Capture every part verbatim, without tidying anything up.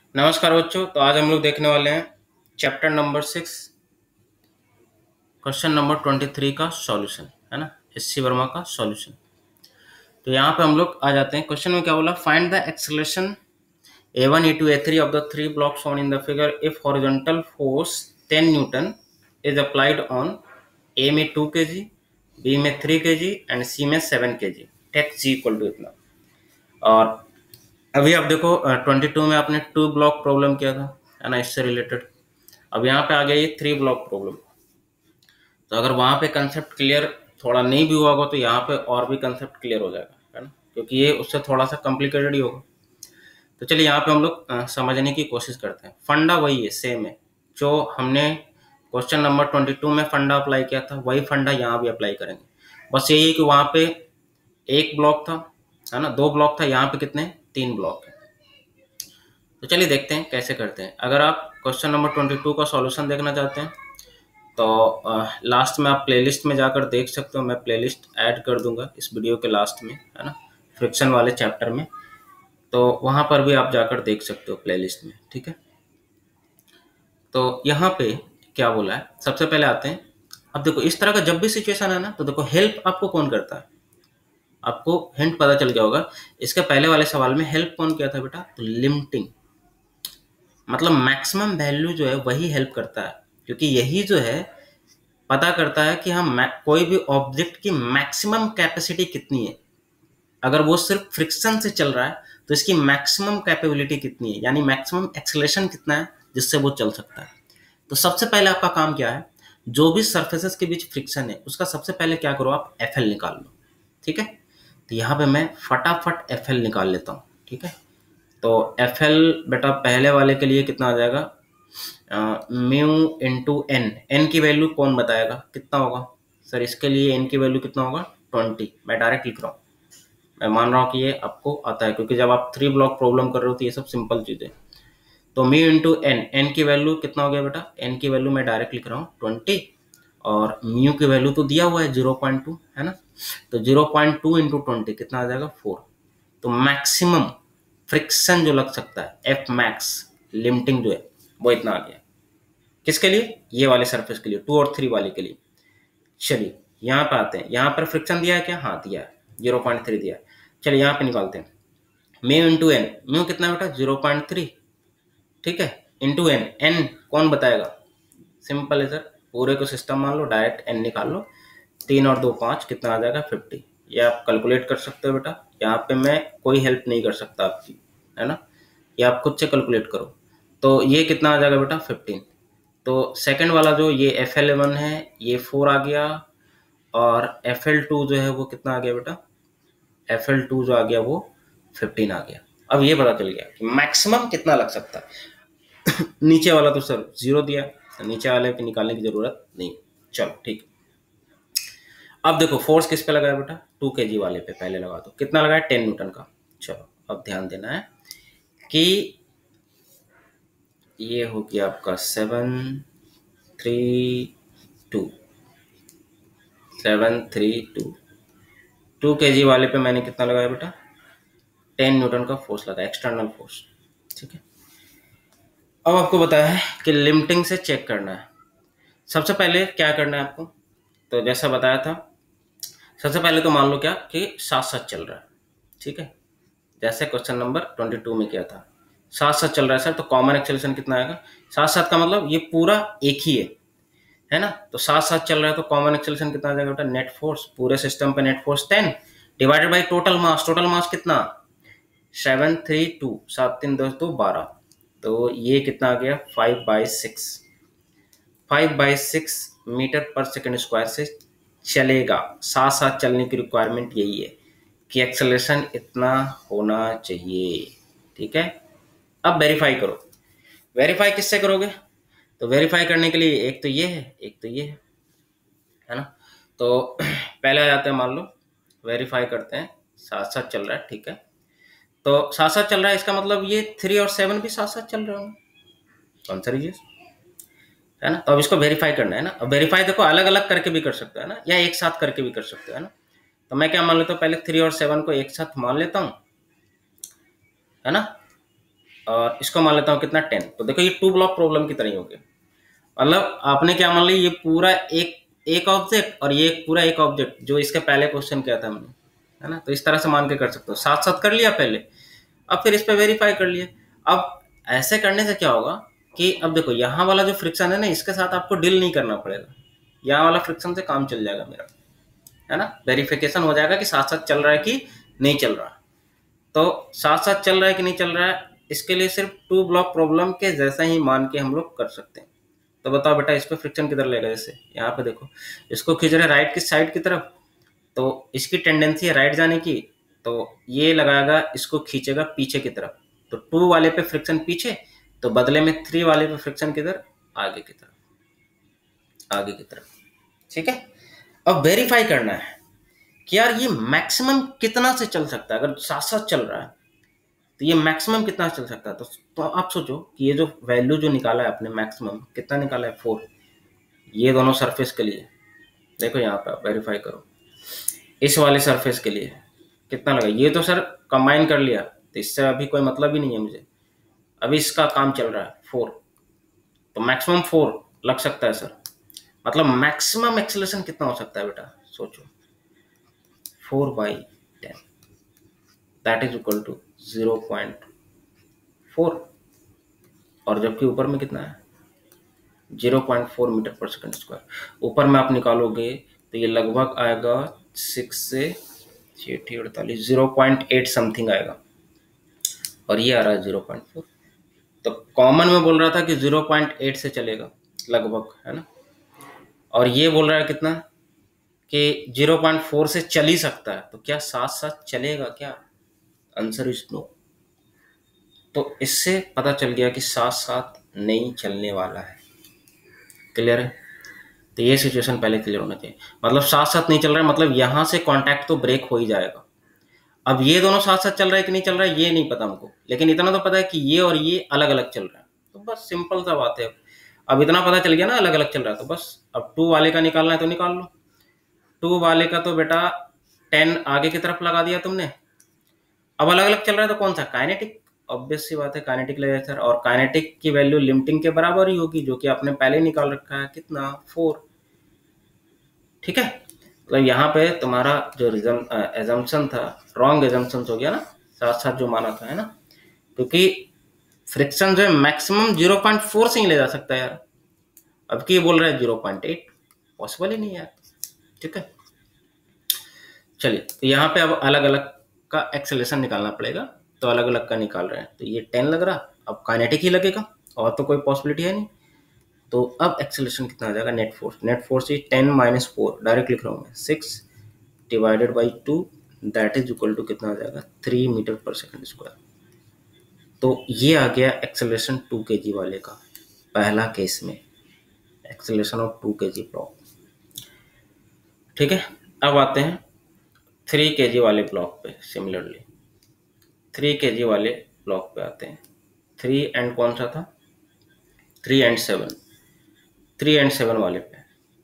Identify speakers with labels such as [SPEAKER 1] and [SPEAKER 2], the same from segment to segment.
[SPEAKER 1] नमस्कार बच्चों। तो आज हम लोग देखने वाले हैं chapter number six, question number twenty three का सॉल्यूशन, है ना। एस सी वर्मा का सॉल्यूशन। तो यहाँ पे हम लोग आ जाते हैं। क्वेश्चन में क्या बोला, find the acceleration a one a two a three of the three blocks on in the figure if horizontal force ten newton is applied on a में टू के जी, बी में थ्री के जी and सी में seven के g, take g equal to इतना। और अभी आप देखो ट्वेंटी टू में आपने टू ब्लॉक प्रॉब्लम किया था, है ना, इससे रिलेटेड। अब यहाँ पे आ गया ये थ्री ब्लॉक प्रॉब्लम। तो अगर वहाँ पे कंसेप्ट क्लियर थोड़ा नहीं भी हुआ होगा तो यहाँ पे और भी कंसेप्ट क्लियर हो जाएगा, है ना, क्योंकि ये उससे थोड़ा सा कॉम्प्लिकेटेड ही होगा। तो चलिए यहाँ पे हम लोग अ, समझने की कोशिश करते हैं। फंडा वही है, सेम है जो हमने क्वेश्चन नंबर ट्वेंटी टू में फंडा अप्लाई किया था, वही फंडा यहाँ भी अप्लाई करेंगे। बस यही है कि वहाँ पे एक ब्लॉक था, है ना, दो ब्लॉक था, यहाँ पे कितने, तीन ब्लॉक है। तो चलिए देखते हैं कैसे करते हैं। अगर आप क्वेश्चन नंबर ट्वेंटी टू का सॉल्यूशन देखना चाहते हैं तो लास्ट में आप प्लेलिस्ट में जाकर देख सकते हो। मैं प्लेलिस्ट ऐड कर दूंगा इस वीडियो के लास्ट में, है ना, फ्रिक्शन वाले चैप्टर में। तो वहां पर भी आप जाकर देख सकते हो प्लेलिस्ट में, ठीक है। तो यहाँ पे क्या बोला है, सबसे पहले आते हैं। अब देखो इस तरह का जब भी सिचुएशन है ना, तो देखो हेल्प आपको कौन करता है, आपको हिंट पता चल गया होगा। इसके पहले वाले सवाल में हेल्प कौन किया था बेटा, तो लिमिटिंग, मतलब मैक्सिमम वैल्यू जो है वही हेल्प करता है, क्योंकि यही जो है पता करता है कि हम कोई भी ऑब्जेक्ट की मैक्सिमम कैपेसिटी कितनी है। अगर वो सिर्फ फ्रिक्शन से चल रहा है तो इसकी मैक्सिमम कैपेबिलिटी कितनी है, यानी मैक्सिमम एक्सेलरेशन कितना है जिससे वो चल सकता है। तो सबसे पहले आपका काम क्या है, जो भी सरफेसेस के बीच फ्रिक्शन है उसका सबसे पहले क्या करो, आप एफ एल निकाल लो, ठीक है। तो यहाँ पे मैं फटाफट एफ एल निकाल लेता हूँ, ठीक है। तो एफ एल बेटा पहले वाले के लिए कितना आ जाएगा, म्यू इंटू एन। एन की वैल्यू कौन बताएगा कितना होगा, सर इसके लिए एन की वैल्यू कितना होगा, ट्वेंटी। मैं डायरेक्ट लिख रहा हूँ, मैं मान रहा हूँ कि ये आपको आता है, क्योंकि जब आप थ्री ब्लॉक प्रॉब्लम कर रहे हो तो ये सब सिंपल चीज़ें। तो म्यू इंटू एन, एन की वैल्यू कितना हो गया बेटा, एन की वैल्यू मैं डायरेक्ट लिख रहा हूँ ट्वेंटी, और म्यू की वैल्यू तो दिया हुआ है जीरो पॉइंट टू, है ना। तो zero point two into twenty कितना आ जाएगा, फोर। तो मैक्सिमम फ्रिक्शन जो लग सकता है, एफ मैक्स लिमिटिंग जो है वो इतना आ गया। किसके लिए, ये वाले सरफेस के लिए, टू और थ्री वाले के लिए। चलिए यहाँ पे आते हैं, यहाँ पर फ्रिक्शन दिया है क्या, हाँ दिया है, जीरो पॉइंट थ्री दिया है। चलिए यहाँ पे निकालते हैं, म्यू इंटू एन, म्यू कितना बेटा जीरो पॉइंट थ्री, ठीक है, इंटू एन, एन कौन बताएगा, सिंपल है सर, पूरे को सिस्टम मान लो, डायरेक्ट एन निकाल लो, तीन और दो पाँच, कितना आ जाएगा फिफ्टी। ये आप कैलकुलेट कर सकते हो बेटा, यहाँ पे मैं कोई हेल्प नहीं कर सकता आपकी, है ना, ये आप खुद से कैलकुलेट करो। तो ये कितना आ जाएगा बेटा फिफ्टीन। तो सेकंड वाला जो ये एफ एल वन है ये फोर आ गया, और एफ एल टू जो है वो कितना आ गया बेटा, एफ एल टू जो आ गया वो फिफ्टीन आ गया। अब ये पता चल गया कि मैक्सिमम कितना लग सकता है। नीचे वाला तो सर जीरो दिया, नीचे वाले पे निकालने की जरूरत नहीं। चलो ठीक। अब देखो फोर्स किस पे लगाया बेटा, टू के जी वाले पे पहले लगा दो, कितना लगाया, टेन न्यूटन का। चलो अब ध्यान देना है कि ये हो गया आपका seven three two, seven three two, two K G वाले पे मैंने कितना लगाया बेटा, टेन न्यूटन का फोर्स लगाया, एक्सटर्नल फोर्स, ठीक है। अब आपको बताया है कि लिमिटिंग से चेक करना है। सबसे पहले क्या करना है आपको, तो जैसा बताया था, सबसे पहले तो मान लो क्या कि साथ साथ चल रहा है, ठीक है, जैसे क्वेश्चन नंबर ट्वेंटी टू में किया था, साथ साथ चल रहा है सर, तो कॉमन एक्सेलरेशन कितना आएगा, साथ साथ का मतलब ये पूरा एक ही है, है ना। तो साथ साथ चल रहा है तो कॉमन एक्सेलरेशन कितना आ जाएगा बेटा, नेट फोर्स, पूरे सिस्टम पे net force ten divided by total mass, total mass कितना सेवन थ्री टू, सात तीन दस दो बारह, तो ये कितना आ गया five by six, five by six metre per second square से चलेगा। साथ साथ चलने की रिक्वायरमेंट यही है कि एक्सेलरेशन इतना होना चाहिए, ठीक है। अब वेरीफाई करो, वेरीफाई किससे करोगे, तो वेरीफाई करने के लिए एक तो ये है, एक तो ये है, है ना। तो पहले आ जाते हैं, मान लो वेरीफाई करते हैं, साथ साथ चल रहा है, ठीक है। तो साथ साथ चल रहा है इसका मतलब ये थ्री और सेवन भी साथ साथ चल रहे होंगे, आंसर इज यस, है ना। तो अब इसको वेरीफाई करना है ना। अब वेरीफाई देखो अलग अलग करके भी कर सकते हैं ना, या एक साथ करके भी कर सकते हैं ना। तो मैं क्या मान लेता हूँ, पहले थ्री और सेवन को एक साथ मान लेता हूँ, है ना, और इसको मान लेता हूँ कितना टेन। तो देखो ये टू ब्लॉक प्रॉब्लम की तरह ही हो गया। मतलब आपने क्या मान लिया, ये पूरा एक एक ऑब्जेक्ट और ये पूरा एक ऑब्जेक्ट जो इसके पहले क्वेश्चन किया था हमने, है ना। तो इस तरह से मान के कर सकते हो, साथ साथ कर लिया पहले, अब फिर इस पे वेरीफाई कर लिया। अब ऐसे करने से क्या होगा कि अब देखो यहाँ वाला जो फ्रिक्शन है ना, इसके साथ आपको डील नहीं करना पड़ेगा, यहाँ वाला फ्रिक्शन से काम चल जाएगा मेरा, है ना। वेरिफिकेशन हो जाएगा कि साथ साथ चल रहा है कि नहीं चल रहा। तो साथ साथ चल रहा है कि नहीं चल रहा है, इसके लिए सिर्फ टू ब्लॉक प्रॉब्लम के जैसा ही मान के हम लोग कर सकते हैं। तो बताओ बेटा इस पे फ्रिक्शन किधर लेगा, जैसे यहाँ पे देखो इसको खींच रहे राइट की साइड की तरफ, तो इसकी टेंडेंसी है राइट जाने की, तो ये लगाएगा इसको खींचेगा पीछे की तरफ। तो टू वाले पे फ्रिक्शन पीछे, तो बदले में थ्री वाले पे फ्रिक्शन किधर, आगे की तरफ, आगे की तरफ। ठीक है। अब वेरीफाई करना है कि यार ये मैक्सिमम कितना से चल सकता है। अगर साथ साथ चल रहा है तो ये मैक्सिमम कितना चल सकता है। तो, तो आप सोचो कि ये जो वैल्यू जो निकाला है आपने, मैक्सिमम कितना निकाला है, फोर। ये दोनों सरफेस के लिए देखो, यहाँ पे आप वेरीफाई करो, इस वाले सरफेस के लिए कितना लगा। ये तो सर कंबाइन कर लिया, तो इससे अभी कोई मतलब ही नहीं है मुझे, अभी इसका काम चल रहा है फोर, तो मैक्सिमम फोर लग सकता है सर। मतलब मैक्सिमम एक्सेलरेशन कितना हो सकता है बेटा, सोचो, four by ten that is equal to zero point four, और जबकि ऊपर में कितना है, zero point four metre per second square. ऊपर में आप निकालोगे तो ये लगभग आएगा सिक्स से छठी अड़तालीस, जीरो पॉइंट एट समथिंग आएगा, और ये आ रहा है जीरो पॉइंट फोर। तो कॉमन में बोल रहा था कि जीरो पॉइंट एट से चलेगा लगभग, है ना। और ये बोल रहा है कितना, कि जीरो पॉइंट फोर से चल ही सकता है, तो क्या साथ साथ चलेगा क्या, आंसर इज नो। तो इससे पता चल गया कि साथ साथ नहीं चलने वाला है। क्लियर है। तो ये सिचुएशन पहले क्लियर होना चाहिए। मतलब साथ साथ नहीं चल रहा है, मतलब यहां से कांटेक्ट तो ब्रेक हो ही जाएगा। अब ये दोनों साथ साथ चल रहा है कि नहीं चल रहा है ये नहीं पता हमको, लेकिन इतना तो पता है कि ये और ये अलग अलग चल रहा है। तो बस सिंपल सा बात है। अब इतना पता चल गया ना अलग अलग चल रहा है, तो बस अब टू वाले का निकालना है तो निकाल लो। टू वाले का तो बेटा टेन आगे की तरफ लगा दिया तुमने। अब अलग अलग चल रहा है तो कौन सा, काइनेटिक, ऑब्वियस सी बात है काइनेटिक लगेगा सर। और काइनेटिक की वैल्यू लिमिटिंग के बराबर ही होगी, जो कि आपने पहले निकाल रखा है, कितना, फोर। ठीक है। मतलब यहाँ पे तुम्हारा जो एजम्पशन था रॉन्ग एजम्पशन हो गया ना, साथ साथ जो माना था, है ना। क्योंकि फ्रिक्शन जो है मैक्सिमम जीरो पॉइंट फोर से ही ले जा सकता है यार, अब की बोल रहा है जीरो पॉइंट एट, पॉसिबल ही नहीं यार। ठीक है। चलिए, तो यहाँ पे अब अलग अलग का एक्सेलरेशन निकालना पड़ेगा, तो अलग अलग का निकाल रहे हैं। तो ये टेन लग रहा, अब काइनेटिक ही लगेगा, और तो कोई पॉसिबिलिटी है नहीं। तो अब एक्सेलरेशन कितना आ जाएगा, net force, net force is ten minus four, direct लिख रहा हूँ मैं, six divided by two that is equal to कितना आ जाएगा, three metre per second square. तो ये आ गया एक्सेलरेशन टू के जी वाले का, पहला केस में acceleration of to K ji block. ठीक है। अब आते हैं थ्री के जी वाले ब्लॉक पे। सिमिलरली थ्री के जी वाले ब्लॉक पे आते हैं। थ्री एंड कौन सा था, three and seven, three and seven वाले पे,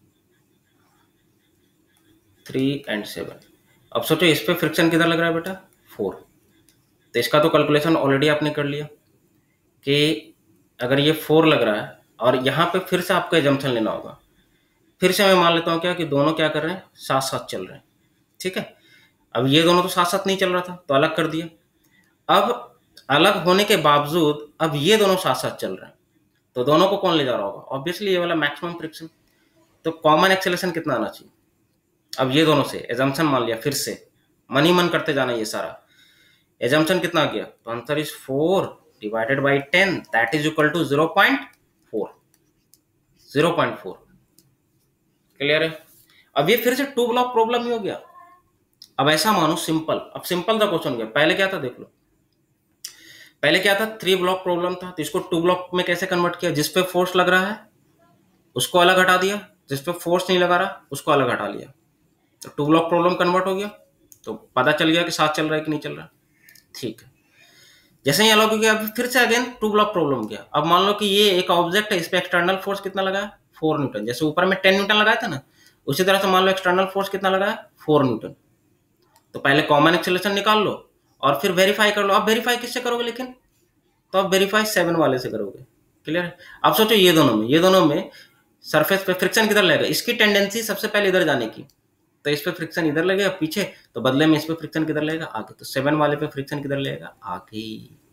[SPEAKER 1] थ्री एंड सेवन। अब सोचो इस पे फ्रिक्शन किधर लग रहा है बेटा, फोर। तो इसका तो कैलकुलेशन ऑलरेडी आपने कर लिया कि अगर ये फोर लग रहा है, और यहाँ पे फिर से आपको एजम्पशन लेना होगा। फिर से मैं मान लेता हूँ क्या कि दोनों क्या कर रहे हैं, साथ साथ चल रहे हैं। ठीक है। अब ये दोनों तो साथ साथ नहीं चल रहा था, तो अलग कर दिया। अब अलग होने के बावजूद अब ये दोनों साथ साथ चल रहे हैं, तो दोनों को कौन ले जा रहा होगा, ऑब्वियसली ये वाला मैक्सिमम फ्रिक्शन। तो कॉमन एक्सेलरेशन कितना आना चाहिए। अब ये दोनों से एजम्पशन मान लिया, फिर से मन ही मन करते जाना ये सारा। एजम्पशन कितना आ गया, तो answer is four divided by ten that is equal to zero point four, zero point four. Clear है। अब ये फिर से टू ब्लॉक प्रॉब्लम ही हो गया। अब ऐसा मानो सिंपल, अब सिंपल सा क्वेश्चन गया। पहले क्या था देख लो, पहले क्या था, थ्री ब्लॉक प्रॉब्लम था, तो इसको टू ब्लॉक में कैसे कन्वर्ट किया, जिस पे फोर्स लग रहा है उसको अलग हटा दिया, जिस पे फोर्स नहीं लगा रहा उसको अलग हटा लिया, तो टू ब्लॉक प्रॉब्लम कन्वर्ट हो गया। तो पता चल गया कि साथ चल रहा है कि नहीं चल रहा। ठीक है। जैसे ही अलग हो गया, अभी फिर से अगेन टू ब्लॉक प्रॉब्लम किया। अब मान लो कि ये एक ऑब्जेक्ट है, इस पे एक्सटर्नल फोर्स कितना लगा है, फोर न्यूटन। जैसे ऊपर में टेन न्यूटन लगाया था ना, उसी तरह से मान लो एक्सटर्नल फोर्स कितना लगा है, फोर न्यूटन। तो पहले कॉमन एक्सेलरेशन निकाल लो और फिर वेरीफाई कर लो। अब वेरीफाई किससे करोगे लेकिन, तो आप वेरीफाई सेवन वाले से करोगे। क्लियर है? आप सोचो ये दोनों में ये दोनों में सरफेस पे फ्रिक्शन किधर लगेगा? इसकी टेंडेंसी सबसे पहले इधर जाने की, तो इस पे फ्रिक्शन इधर लगेगा पीछे, तो बदले में इस पे फ्रिक्शन किधर लगेगा? आगे। तो सेवन वाले पे फ्रिक्शन किधर लगेगा? आगे।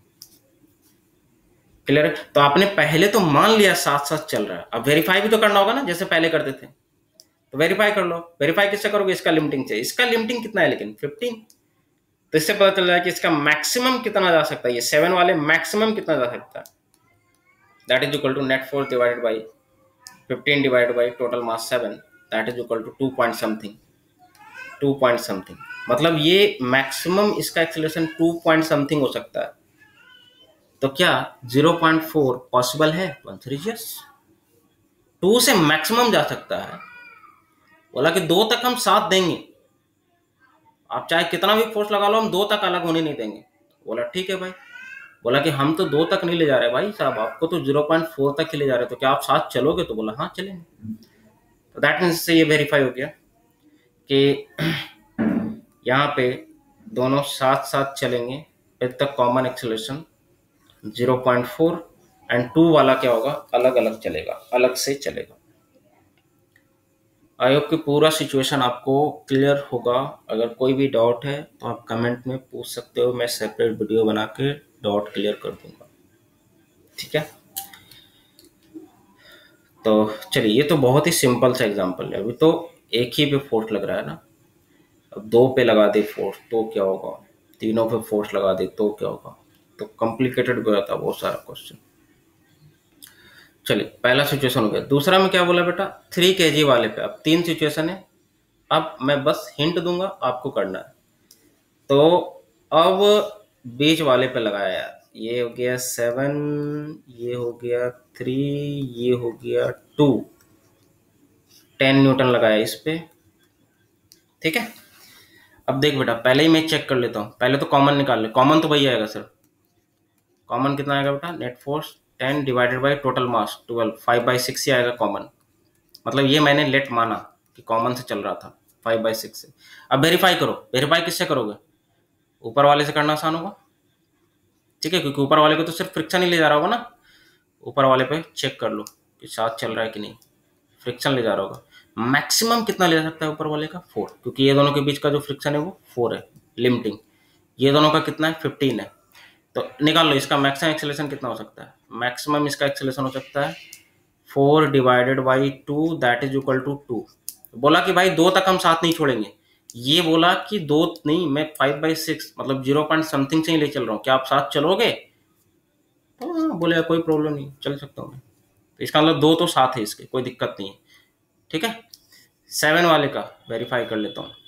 [SPEAKER 1] क्लियर है? तो आपने पहले तो मान लिया साथ साथ चल रहा है, अब वेरीफाई भी तो करना होगा ना, जैसे पहले करते थे। तो वेरीफाई कर लो। वेरीफाई किससे करोगे? इसका लिमिटिंग से। इसका लिमिटिंग कितना है लेकिन? फिफ्टीन। तो इससे पता चल रहा है कि इसका मैक्सिमम कितना जा सकता है, ये सेवन वाले मैक्सिमम कितना जा सकता है, that is equal to net force divided by fifteen divided by total mass seven, that is equal to two point something two point something. मतलब ये मैक्सिमम इसका एक्सेलरेशन टू पॉइंट समथिंग हो सकता है। तो क्या ज़ीरो पॉइंट फोर पॉसिबल है? Answer is yes. Two से मैक्सिमम जा सकता है। बोला कि दो तक हम साथ देंगे, आप चाहे कितना भी फोर्स लगा लो, हम दो तक अलग होने नहीं देंगे। बोला ठीक है भाई। बोला कि हम तो दो तक नहीं ले जा रहे भाई साहब, आपको तो ज़ीरो पॉइंट फोर तक ही ले जा रहे, तो क्या आप साथ चलोगे? तो बोला हाँ चलेंगे। तो दैट मीन्स से ये वेरीफाई हो गया कि यहाँ पे दोनों साथ साथ चलेंगे with the common acceleration zero point four, and two वाला क्या होगा? अलग अलग चलेगा, अलग से चलेगा। आई होप कि पूरा सिचुएशन आपको क्लियर होगा। अगर कोई भी डाउट है तो आप कमेंट में पूछ सकते हो, मैं सेपरेट वीडियो बना के डाउट क्लियर कर दूंगा। ठीक है? तो चलिए, ये तो बहुत ही सिंपल सा एग्जांपल है। अभी तो एक ही पे फोर्स लग रहा है ना, अब दो पे लगा दे फोर्स तो क्या होगा, तीनों पे फोर्स लगा दे तो क्या होगा। तो कॉम्प्लिकेटेड हो जाता है बहुत सारा क्वेश्चन। चलिए, पहला सिचुएशन हो गया। दूसरा में क्या बोला बेटा? थ्री के जी वाले पे। अब तीन सिचुएशन है, अब मैं बस हिंट दूंगा, आपको करना है। तो अब बीच वाले पे लगाया यार, ये हो गया सेवन, ये हो गया थ्री, ये हो गया टू, टेन न्यूटन लगाया इस पे। ठीक है? अब देख बेटा, पहले ही मैं चेक कर लेता हूँ। पहले तो कॉमन निकाल ले। कॉमन तो वही आएगा सर। कॉमन कितना आएगा बेटा? Net force ten divided by total mass twelve, five by six ही आएगा कॉमन। मतलब ये मैंने लेट माना कि कॉमन से चल रहा था, फाइव बाई सिक्स से। अब वेरीफाई करो। वेरीफाई किससे करोगे? ऊपर वाले से करना आसान होगा। ठीक है? क्योंकि ऊपर वाले को तो सिर्फ फ्रिक्शन ही ले जा रहा होगा ना। ऊपर वाले पे चेक कर लो कि साथ चल रहा है कि नहीं, फ्रिक्शन ले जा रहा होगा। मैक्सिमम कितना ले जा सकता है ऊपर वाले का? फोर, क्योंकि ये दोनों के बीच का जो फ्रिक्शन है वो फोर है, लिमिटिंग। ये दोनों का कितना है? फिफ्टीन है। तो निकाल लो इसका मैक्सिमम एक्सेलरेशन कितना हो सकता है। मैक्सिमम इसका एक्सेलरेशन हो सकता है four divided by two, that is equal to two. बोला कि भाई दो तक हम साथ नहीं छोड़ेंगे। ये बोला कि दो नहीं, मैं फाइव बाई सिक्स मतलब जीरो पॉइंट समथिंग से ही ले चल रहा हूँ, क्या आप साथ चलोगे? तो हाँ, बोले कोई प्रॉब्लम नहीं, चल सकता हूँ मैं। तो इसका मतलब दो तो साथ है इसके, कोई दिक्कत नहीं है। ठीक है? सेवन वाले का वेरीफाई कर लेता हूँ।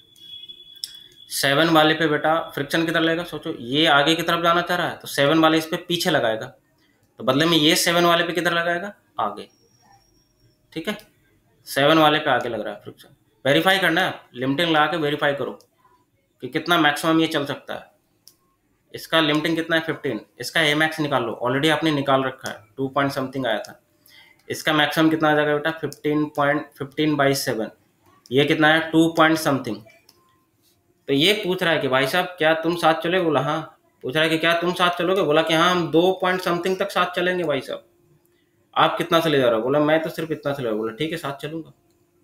[SPEAKER 1] सेवन वाले पे बेटा फ्रिक्शन किधर लगेगा? सोचो, ये आगे की तरफ जाना चाह रहा है तो सेवन वाले इस पे पीछे लगाएगा, तो बदले में ये सेवन वाले पे किधर लगाएगा? आगे। ठीक है? सेवन वाले पे आगे लग रहा है फ्रिक्शन। वेरीफाई करना है, लिमिटिंग लगा के वेरीफाई करो कि कितना मैक्सिमम ये चल सकता है। इसका लिमिटिंग कितना है? फिफ्टीन। इसका ए मैक्स निकाल लो, ऑलरेडी आपने निकाल रखा है, टू पॉइंट समथिंग आया था। इसका मैक्सिमम कितना आ जाएगा बेटा? Fifteen point fifteen by seven. ये कितना है? Two point something. तो ये पूछ रहा है कि भाई साहब क्या तुम साथ चलोगे? बोला हाँ। पूछ रहा है कि क्या तुम साथ चलोगे? बोला कि हाँ, हम दो पॉइंट समथिंग तक साथ चलेंगे भाई साहब। आप कितना से ले जा रहे हो? बोला मैं तो सिर्फ इतना से ले रहा हूँ। बोला ठीक है, साथ चलूंगा,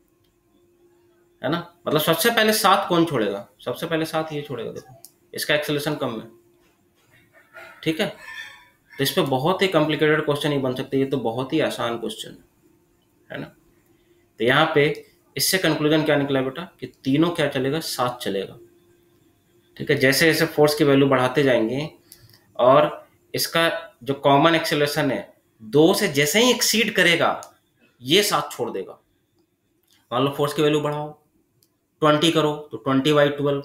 [SPEAKER 1] है ना। मतलब सबसे पहले साथ कौन छोड़ेगा? सबसे पहले साथ ये छोड़ेगा। देखो, इसका एक्सेलरेशन कम है। ठीक है? तो इस पर बहुत ही कॉम्प्लिकेटेड क्वेश्चन ही बन सकते हैं, ये तो बहुत ही आसान क्वेश्चन है ना। तो यहाँ पे इससे कंक्लूजन क्या निकला बेटा? कि तीनों क्या चलेगा? साथ चलेगा। ठीक है? जैसे जैसे फोर्स की वैल्यू बढ़ाते जाएंगे और इसका जो कॉमन एक्सेलरेशन है दो से जैसे ही एक्सीड करेगा, ये साथ छोड़ देगा। मान लो फोर्स की वैल्यू बढ़ाओ, ट्वेंटी करो तो ट्वेंटी बाई ट्वेल्व,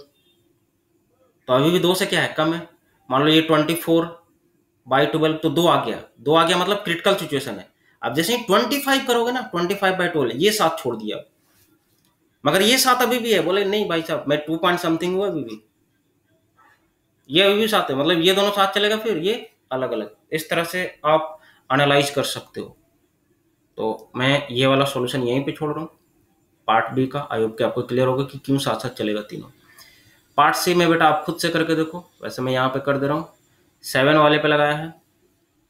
[SPEAKER 1] तो अभी भी दो से क्या है? कम है। मान लो ये ट्वेंटी फोर बाई ट्वेल्व, तो दो आ गया। दो आ गया मतलब क्रिटिकल सिचुएशन है। अब जैसे ही ट्वेंटी फाइव करोगे ना, ट्वेंटी फाइव बाई ट्वेल्व, ये साथ छोड़ दिया। मगर ये साथ अभी भी है। बोले नहीं भाई साहब, मैं टू पॉइंट समथिंग हुआ, अभी भी ये अभी भी साथ है। मतलब ये दोनों साथ चलेगा, फिर ये अलग अलग। इस तरह से आप एनालाइज कर सकते हो। तो मैं ये वाला सॉल्यूशन यहीं पे छोड़ रहा हूँ, पार्ट बी का। आई होप कि आपको क्लियर होगा कि क्यों साथ साथ चलेगा तीनों। पार्ट सी में बेटा आप खुद से करके देखो, वैसे मैं यहाँ पे कर दे रहा हूँ। सेवन वाले पे लगाया है,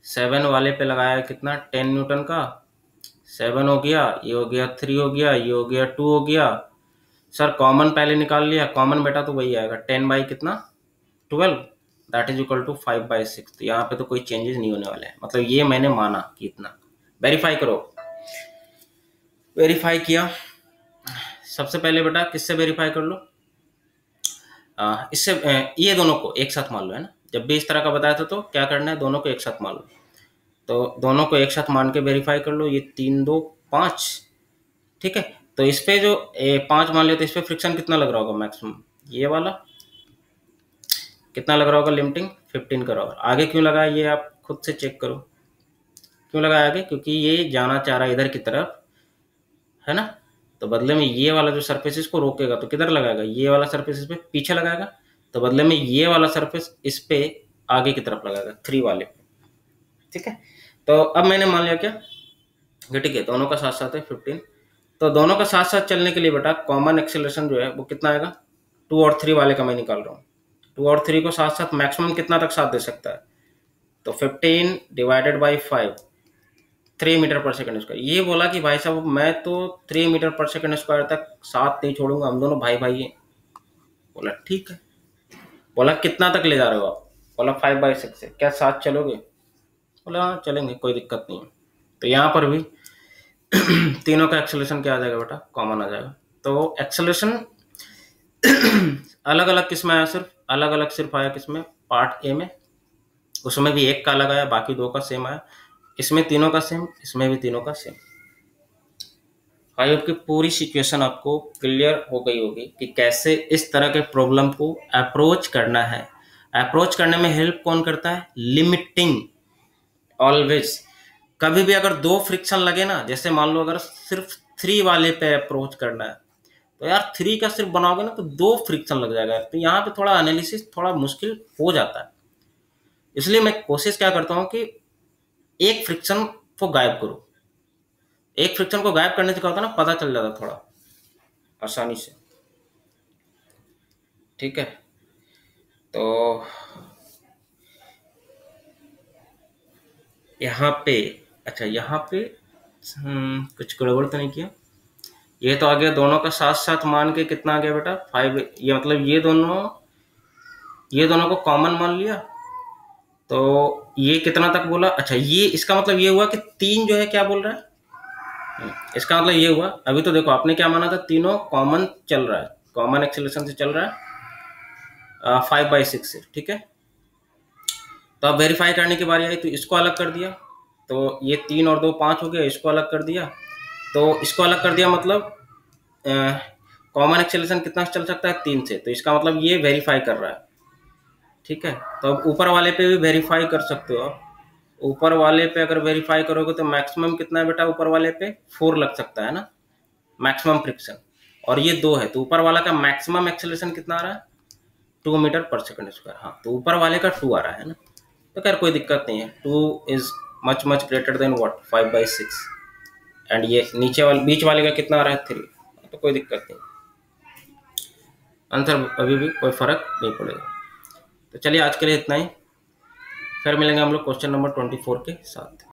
[SPEAKER 1] सेवन वाले पे लगाया कितना, टेन न्यूटन का, सेवन हो गया, ये हो गया थ्री हो गया, ये हो गया टू हो गया। सर कॉमन पहले निकाल लिया, कॉमन बेटा तो वही आएगा, टेन बाई कितना, twelve, that is equal to five by six. तो यहाँ पे तो कोई चेंजेस नहीं होने वाले हैं, मतलब ये मैंने माना कि इतना। वेरीफाई करो, वेरीफाई किया। सबसे पहले बेटा किससे वेरीफाई कर लो, आ, इससे आ, ये दोनों को एक साथ मान लो, है ना। जब भी इस तरह का बताया था तो क्या करना है, दोनों को एक साथ मान लो। तो दोनों को एक साथ मान के वेरीफाई कर लो, ये तीन दो पाँच, ठीक है। तो इस पे जो ए, पाँच मान लिया तो इस पे फ्रिक्शन कितना लग रहा होगा मैक्सिमम, ये वाला कितना लग रहा होगा, लिमिटिंग फिफ्टीन का होगा। आगे क्यों लगा ये आप खुद से चेक करो, क्यों लगाया आगे, क्योंकि ये जाना चाह रहा है इधर की तरफ, है ना। तो बदले में ये वाला जो सरफेस इसको रोकेगा तो किधर लगाएगा, ये वाला सरफेस इस पे पीछे लगाएगा, तो बदले में ये वाला सरफेस इस पे आगे की तरफ लगाएगा, थ्री वाले पे, ठीक है। तो अब मैंने मान लिया क्या कि ठीक है दोनों का साथ साथ है फिफ्टीन। तो दोनों का साथ साथ चलने के लिए बेटा कॉमन एक्सेलरेशन जो है वो कितना आएगा, टू और थ्री वाले का मैं निकाल रहा हूँ। टू और थ्री को साथ साथ मैक्सिमम कितना तक साथ दे सकता है, तो fifteen divided by five, three metre per second square. ये बोला कि भाई साहब मैं तो three metre per second square तक साथ नहीं छोड़ूंगा, हम दोनों भाई भाई हैं। बोला ठीक है। बोला कितना तक ले जा रहे हो आप, बोला फाइव बाई सिक्स से, क्या साथ चलोगे, बोला हाँ चलेंगे कोई दिक्कत नहीं है। तो यहाँ पर भी तीनों का एक्सेलरेशन क्या आ जाएगा बेटा, कॉमन आ जाएगा। तो एक्सेलरेशन अलग अलग किस में आया, सिर्फ अलग अलग सिर्फ आया किसमें, पार्ट ए में, उसमें भी एक का अलग आया, बाकी दो का सेम आया। इसमें तीनों का सेम, इसमें भी तीनों का सेम। आई होप की पूरी सिचुएशन आपको क्लियर हो गई होगी कि कैसे इस तरह के प्रॉब्लम को अप्रोच करना है। अप्रोच करने में हेल्प कौन करता है, लिमिटिंग। ऑलवेज कभी भी अगर दो फ्रिक्शन लगे ना, जैसे मान लो अगर सिर्फ थ्री वाले पे अप्रोच करना है तो यार थ्री का सिर्फ बनाओगे ना तो दो फ्रिक्शन लग जाएगा, तो यहाँ पे थोड़ा एनालिसिस थोड़ा मुश्किल हो जाता है। इसलिए मैं कोशिश क्या करता हूँ कि एक फ्रिक्शन को गायब करो। एक फ्रिक्शन को गायब करने से क्या होता है ना, पता चल जाता थोड़ा आसानी से, ठीक है। तो यहाँ पे अच्छा, यहाँ पे हम्म, कुछ गड़बड़ तो नहीं किया। ये तो आ गया दोनों का साथ साथ मान के कितना आ गया बेटा, फाइव। ये मतलब ये दोनों ये दोनों को कॉमन मान लिया, तो ये कितना तक बोला। अच्छा ये इसका मतलब ये हुआ कि तीन जो है क्या बोल रहा है, इसका मतलब ये हुआ, अभी तो देखो आपने क्या माना था, तीनों कॉमन चल रहा है, कॉमन एक्सेलरेशन से चल रहा है फाइव बाई सिक्स से, ठीक है। तो अब वेरीफाई करने की बारी आई तो इसको अलग कर दिया, तो ये तीन और दो पाँच हो गया, इसको अलग कर दिया। तो इसको अलग कर दिया मतलब कॉमन एक्सेलरेशन कितना चल सकता है, तीन से, तो इसका मतलब ये वेरीफाई कर रहा है, ठीक है। तो अब ऊपर वाले पे भी वेरीफाई कर सकते हो आप। ऊपर वाले पे अगर वेरीफाई करोगे तो मैक्सिमम कितना है बेटा, ऊपर वाले पे फोर लग सकता है ना, मैक्सिमम फ्रिक्शन, और ये दो है, तो ऊपर वाला का मैक्सिमम एक्सेलरेशन कितना आ रहा है, two metre per second square. हाँ तो ऊपर वाले का टू आ रहा है ना, तो खैर कोई दिक्कत नहीं है, two is much much greater than what, five by six. And ये नीचे वाले बीच वाले का कितना आ रहा है, थ्री, तो कोई दिक्कत नहीं, आंसर अभी भी कोई फर्क नहीं पड़ेगा। तो चलिए आज के लिए इतना ही, फिर मिलेंगे हम लोग क्वेश्चन नंबर ट्वेंटी फोर के साथ।